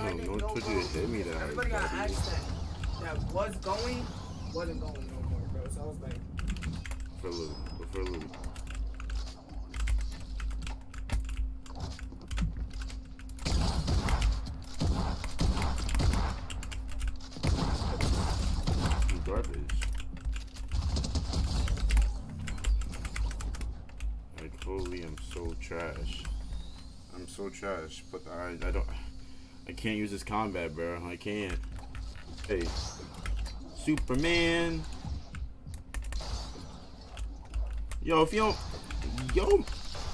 Damn, no told you to hit me that. Everybody got asked that was going, wasn't going no more, bro. So I was like, for a loop, go for a loop. Garbage. Like, holy, I'm so trash. I'm so trash, but I can't use this combat, bro. I can't. Hey, Superman. Yo, if you don't, yo,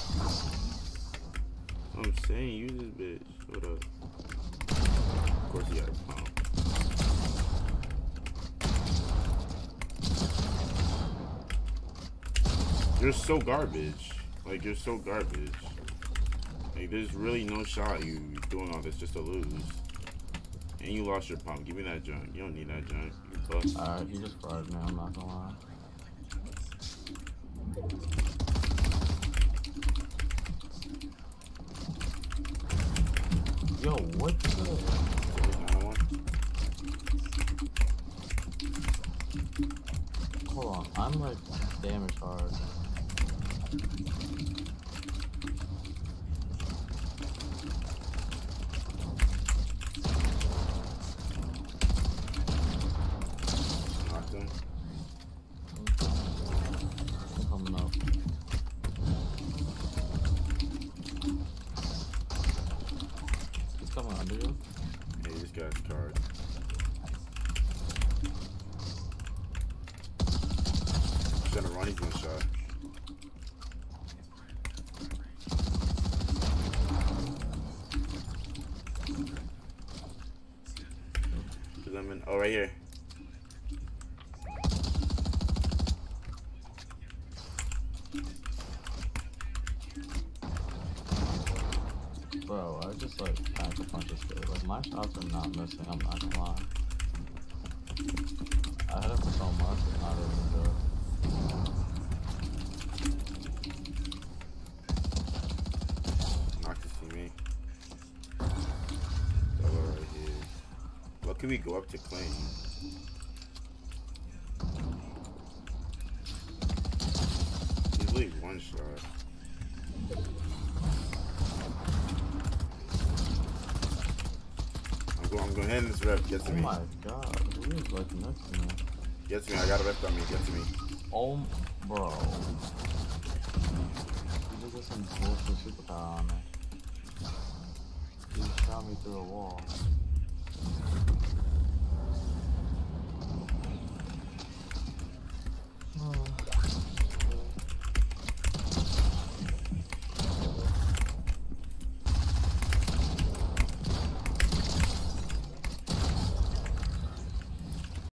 I'm saying, use this bitch. What up? Of course, you got a pump. You're so garbage. Like, you're so garbage. Like, there's really no shot you doing all this just to lose. And you lost your pump. Give me that junk. You don't need that junk. Alright, he just fried me, I'm not gonna lie. Yo, what the? Hold on, I'm like damage hard. Knocked him. I'm coming up. He's coming under you. Hey, this guy's card. He's gonna run, he's gonna shot. Cause I'm in, oh, right here. Bro, I just like pack a punch of shit. Like my shots are not missing, I'm not gonna lie. I hit him for so much, it's not even good. Knock to see me. Solo right here. What can we go up to claim? He's like one shot. I'm going ahead in this rep. Get to me. Oh my god, who is like next to me? Get to me. I got a rep on me. Get to me. Oh, bro. You just got some bullshit superpower on me. You just shot me through a wall.